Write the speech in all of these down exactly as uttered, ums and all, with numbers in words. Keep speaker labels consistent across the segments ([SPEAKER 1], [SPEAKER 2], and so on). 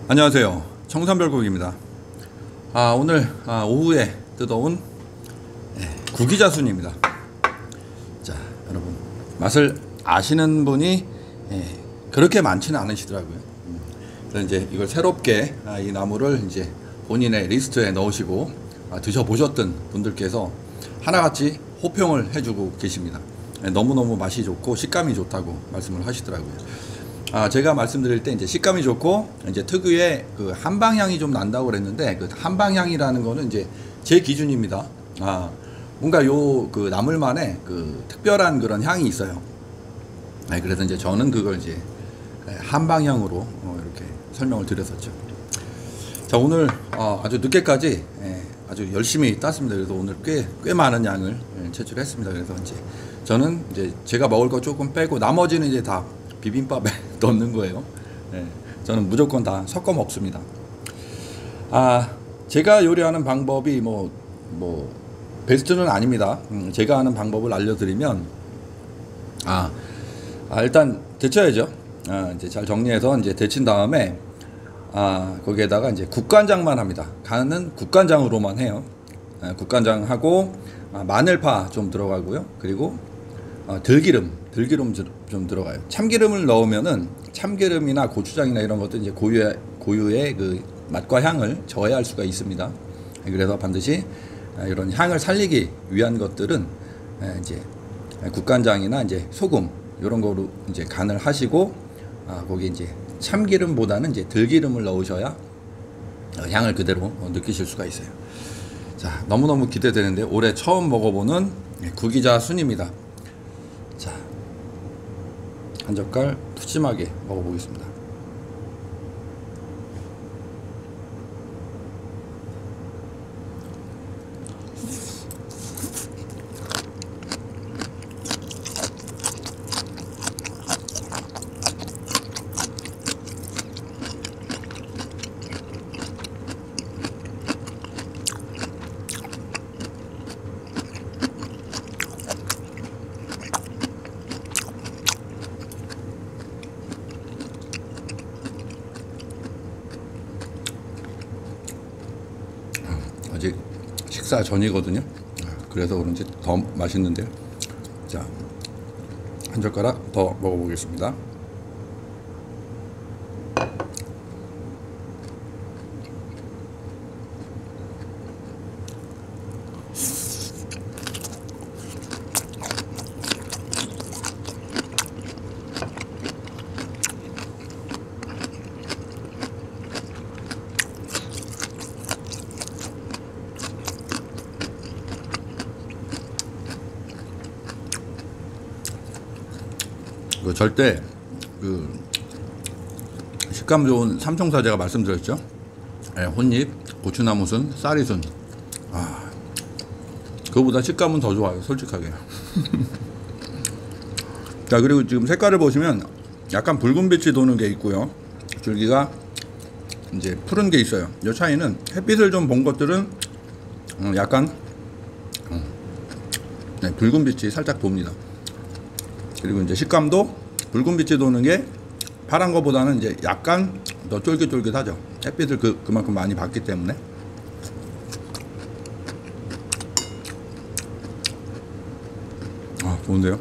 [SPEAKER 1] 안녕하세요. 청산별국입니다. 아, 오늘 아, 오후에 뜯어온 예, 구기자순입니다. 자, 여러분 맛을 아시는 분이 예, 그렇게 많지는 않으시더라고요. 음, 그래서 이제 이걸 새롭게 아, 이 나무를 이제 본인의 리스트에 넣으시고 아, 드셔보셨던 분들께서 하나같이 호평을 해주고 계십니다. 예, 너무너무 맛이 좋고 식감이 좋다고 말씀을 하시더라고요. 아, 제가 말씀드릴 때 이제 식감이 좋고 이제 특유의 그 한방향이 좀 난다고 그랬는데, 그 한방향이라는 거는 이제 제 기준입니다. 아, 뭔가 요 그 나물만의 그 특별한 그런 향이 있어요. 네, 그래서 이제 저는 그걸 이제 한방향으로 어, 이렇게 설명을 드렸었죠. 자, 오늘 어, 아주 늦게까지 예, 아주 열심히 땄습니다. 그래서 오늘 꽤, 꽤 많은 양을 예, 채취했습니다. 그래서 이제 저는 이제 제가 먹을 거 조금 빼고 나머지는 이제 다 비빔밥에 넣는 거예요. 네, 저는 무조건 다 섞어 먹습니다. 아, 제가 요리하는 방법이 뭐, 뭐, 베스트는 아닙니다. 음, 제가 하는 방법을 알려드리면, 아, 아 일단 데쳐야죠. 아, 이제 잘 정리해서 이제 데친 다음에, 아, 거기에다가 이제 국간장만 합니다. 간은 국간장으로만 해요. 아, 국간장하고, 아, 마늘파 좀 들어가고요. 그리고, 어, 들기름, 들기름 좀 들어가요. 참기름을 넣으면은 참기름이나 고추장이나 이런 것도 이제 고유의, 고유의 그 맛과 향을 저해할 수가 있습니다. 그래서 반드시 이런 향을 살리기 위한 것들은 이제 국간장이나 이제 소금 이런 거로 이제 간을 하시고, 아, 거기 이제 참기름보다는 이제 들기름을 넣으셔야 향을 그대로 느끼실 수가 있어요. 자, 너무너무 기대되는데 올해 처음 먹어보는 구기자순입니다. 자, 한 젓갈 푸짐하게 먹어보겠습니다. 아직 식사 전이거든요. 그래서 그런지 더 맛있는데요. 자, 한 젓가락 더 먹어보겠습니다. 그 절대 그 식감 좋은 삼총사 제가 말씀드렸죠. 예, 혼잎, 고추나무순, 쌀이순. 아, 그거보다 식감은 더 좋아요, 솔직하게. 자, 그리고 지금 색깔을 보시면 약간 붉은 빛이 도는 게 있고요. 줄기가 이제 푸른 게 있어요. 이 차이는 햇빛을 좀 본 것들은 약간 네, 붉은 빛이 살짝 돕니다. 그리고 이제 식감도 붉은 빛이 도는 게 파란 거보다는 이제 약간 더 쫄깃쫄깃하죠. 햇빛을 그, 그만큼 많이 받기 때문에. 아, 좋은데요?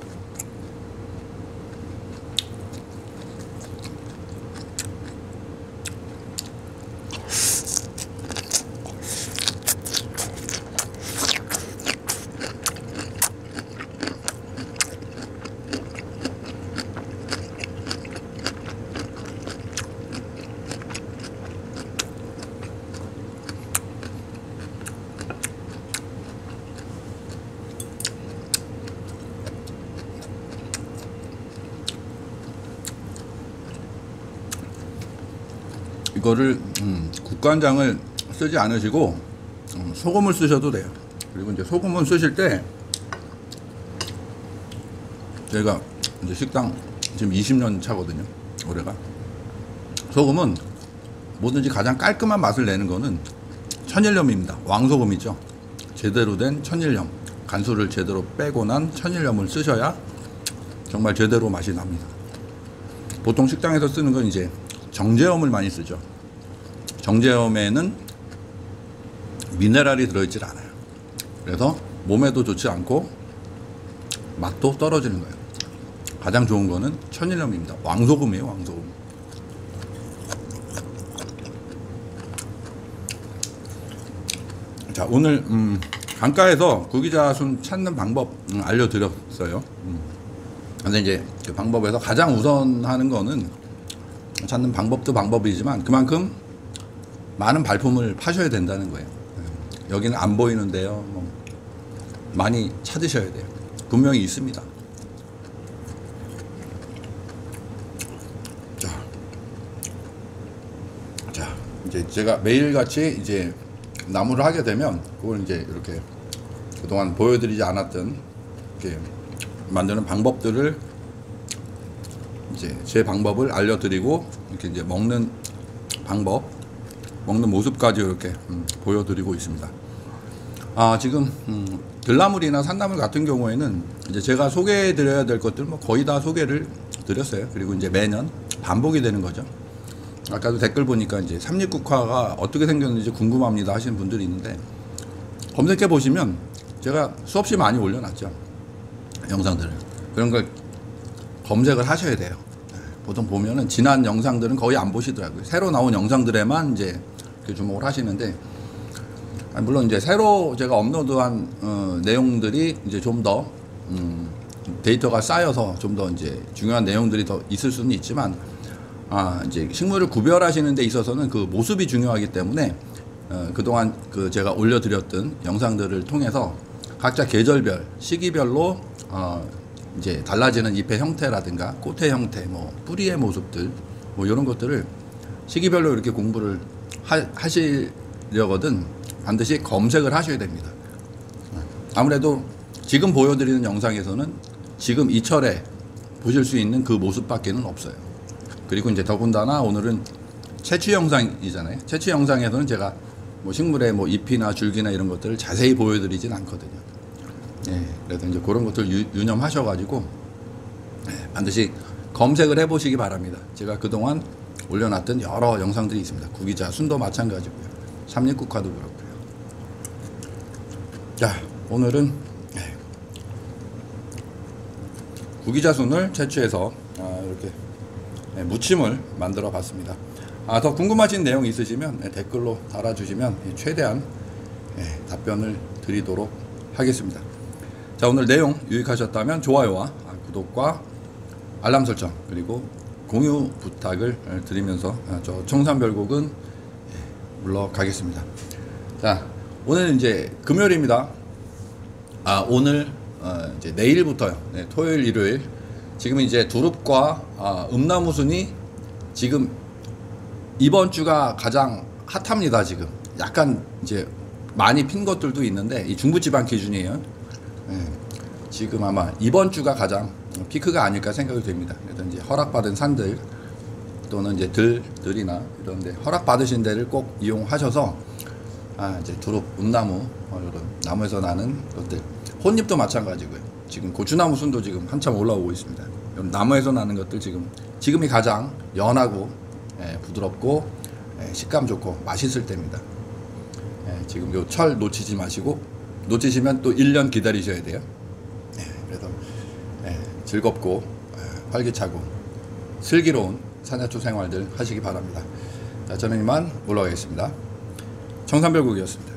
[SPEAKER 1] 이거를 음, 국간장을 쓰지 않으시고 음, 소금을 쓰셔도 돼요. 그리고 이제 소금은 쓰실 때 제가 이제 식당 지금 이십 년 차거든요, 올해가. 소금은 뭐든지 가장 깔끔한 맛을 내는 거는 천일염입니다. 왕소금이죠. 제대로 된 천일염, 간수를 제대로 빼고 난 천일염을 쓰셔야 정말 제대로 맛이 납니다. 보통 식당에서 쓰는 건 이제 정제염을 많이 쓰죠. 정제염에는 미네랄이 들어있질 않아요. 그래서 몸에도 좋지 않고 맛도 떨어지는 거예요. 가장 좋은 거는 천일염입니다. 왕소금이에요, 왕소금. 자, 오늘 음, 강가에서 구기자순 찾는 방법 음, 알려드렸어요. 음. 근데 이제 그 방법에서 가장 우선하는 거는 찾는 방법도 방법이지만 그만큼 많은 발품을 파셔야 된다는 거예요. 여기는 안 보이는데요. 뭐 많이 찾으셔야 돼요. 분명히 있습니다. 자, 자 이제 제가 매일같이 이제 나무를 하게 되면 그걸 이제 이렇게 그동안 보여드리지 않았던 이렇게 만드는 방법들을 이제 제 방법을 알려드리고 이렇게 이제 먹는 방법, 먹는 모습까지 이렇게 음, 보여드리고 있습니다. 아 지금 음, 들나물이나 산나물 같은 경우에는 이제 제가 소개해드려야 될 것들 뭐 거의 다 소개를 드렸어요. 그리고 이제 매년 반복이 되는 거죠. 아까도 댓글 보니까 이제 삼립국화가 어떻게 생겼는지 궁금합니다 하시는 분들이 있는데 검색해 보시면 제가 수없이 많이 올려놨죠. 영상들을. 그런 걸 검색을 하셔야 돼요. 보통 보면은 지난 영상들은 거의 안 보시더라고요. 새로 나온 영상들에만 이제 주목을 하시는데, 물론 이제 새로 제가 업로드한 어, 내용들이 이제 좀 더 음, 데이터가 쌓여서 좀 더 이제 중요한 내용들이 더 있을 수는 있지만, 아 이제 식물을 구별하시는 데 있어서는 그 모습이 중요하기 때문에 어, 그동안 그 제가 올려드렸던 영상들을 통해서 각자 계절별, 시기별로 어, 이제 달라지는 잎의 형태라든가 꽃의 형태, 뭐 뿌리의 모습들, 뭐 이런 것들을 시기별로 이렇게 공부를 하, 하시려거든 반드시 검색을 하셔야 됩니다. 아무래도 지금 보여드리는 영상에서는 지금 이 철에 보실 수 있는 그 모습밖에는 없어요. 그리고 이제 더군다나 오늘은 채취 영상이잖아요. 채취 영상에서는 제가 뭐 식물의 뭐 잎이나 줄기나 이런 것들을 자세히 보여드리진 않거든요. 예, 그래서 이제 그런 것들 유, 유념하셔가지고 예, 반드시 검색을 해보시기 바랍니다. 제가 그동안 올려놨던 여러 영상들이 있습니다. 구기자 순도 마찬가지고요. 삼립국화도 그렇고요. 자, 오늘은 예, 구기자순을 채취해서 아, 이렇게 예, 무침을 만들어 봤습니다. 아, 더 궁금하신 내용 있으시면 예, 댓글로 달아주시면 예, 최대한 예, 답변을 드리도록 하겠습니다. 자, 오늘 내용 유익하셨다면 좋아요와 구독과 알람 설정 그리고 공유 부탁을 드리면서 저 청산별곡은 물러가겠습니다. 자, 오늘 이제 금요일입니다. 아, 오늘 어 이제 내일부터요. 네, 토요일, 일요일 지금 이제 두릅과 아, 음나무순이 지금 이번 주가 가장 핫합니다. 지금 약간 이제 많이 핀 것들도 있는데 이 중부지방 기준이에요. 네, 지금 아마 이번 주가 가장 피크가 아닐까 생각이 됩니다. 그래서 이제 허락받은 산들 또는 이제 들들이나 이런데 허락받으신 데를 꼭 이용하셔서 아 이제 두릅, 음나무 어, 이런 나무에서 나는 것들, 혼잎도 마찬가지고요. 지금 고추나무 순도 지금 한참 올라오고 있습니다. 이런 나무에서 나는 것들 지금 지금이 가장 연하고 예, 부드럽고 예, 식감 좋고 맛있을 때입니다. 예, 지금 요 철 놓치지 마시고. 놓치시면 또 일 년 기다리셔야 돼요. 네, 그래서 네, 즐겁고 네, 활기차고 슬기로운 산야초 생활들 하시기 바랍니다. 자, 저는 이만 올라가겠습니다. 청산별곡이었습니다.